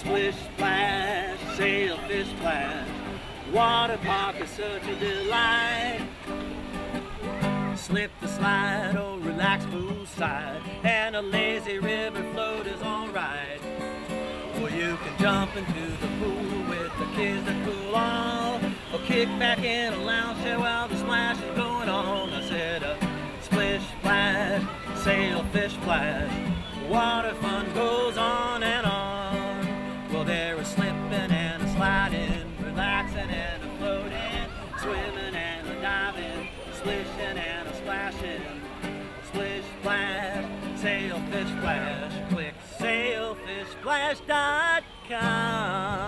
Splish splash, sailfish splash. Water park is such a delight. Slip the slide, oh relax poolside, and a lazy river float is alright. Or you can jump into the pool with the kids that cool off, or kick back in a lounge chair while the splash is going on. I said splish splash, sailfish splash. Water fun goes on and on. Well, there is slipping and a sliding, relaxing and a floating, swimming and a diving, splishing and a splashing. Splish splash, sailfish splash. Click sailfishsplash.com.